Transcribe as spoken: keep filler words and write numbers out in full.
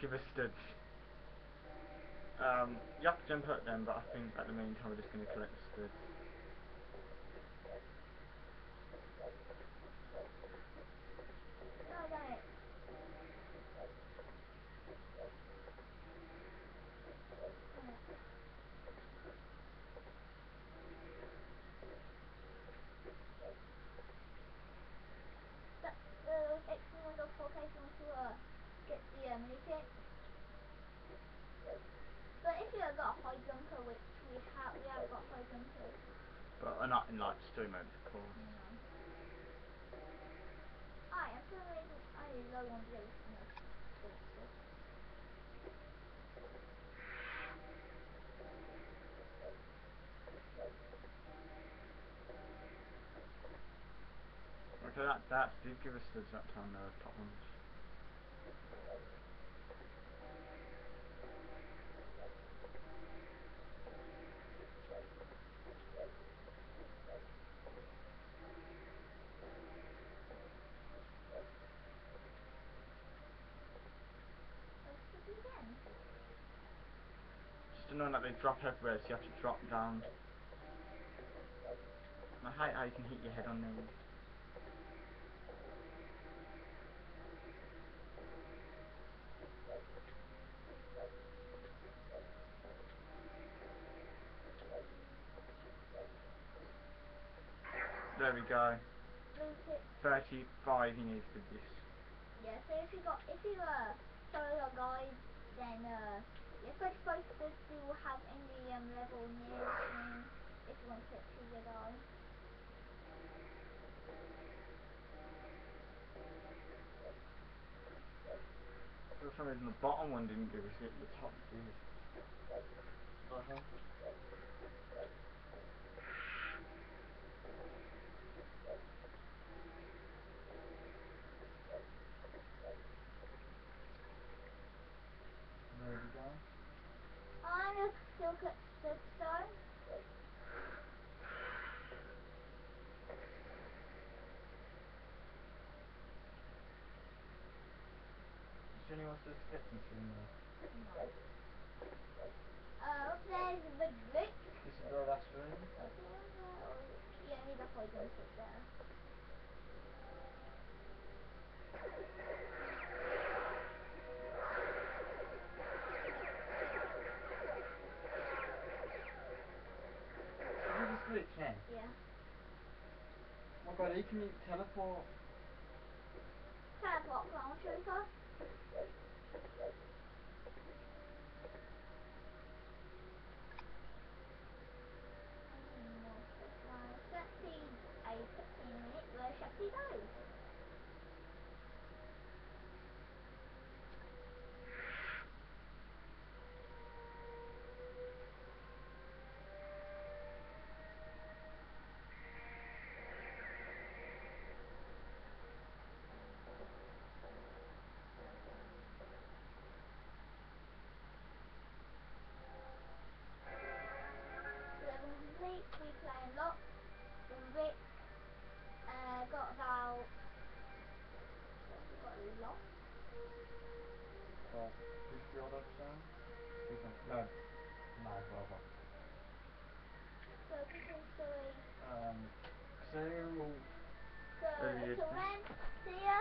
give us studs. Um, you have to jump up them, but I think at the meantime we're just going to collect the studs. No, wait. That, the excellent of location to uh, get the uh, mini kit. But if you have got a high jumper, which we have, we have got high jumpers. But we're not in like story mode, of course. No. I am feeling I really want to get this in this stuff. Okay, that that did give us studs that time, the top ones. Again. Just annoying that they drop everywhere, so you have to drop down. I hate how you can hit your head on these. There we go. thirty-five you need for this. Yeah, so if you got, if you uh, follow your guide, then uh, you're supposed supposed to have any um, level near the screen if you want to get to the guy. For some reason the bottom one didn't give us it, the top did. Uh-huh. There we go. I'm gonna still cut the stone. Is there anyone still sketching in there? No. Uh, up there's a big brick. This is our last room. Yeah, I need a high jump up there. Is this a glitch now? Yeah. Oh my god, he can teleport. Teleport ground trooper. thirty-eight minutes, where shall we go? Level complete, we playing lock, Rick, uh, got about, what's he got, a lot? Well, fifty odd upstairs? No, no, brother. So potentially, Um, so, so uh, until then, see ya.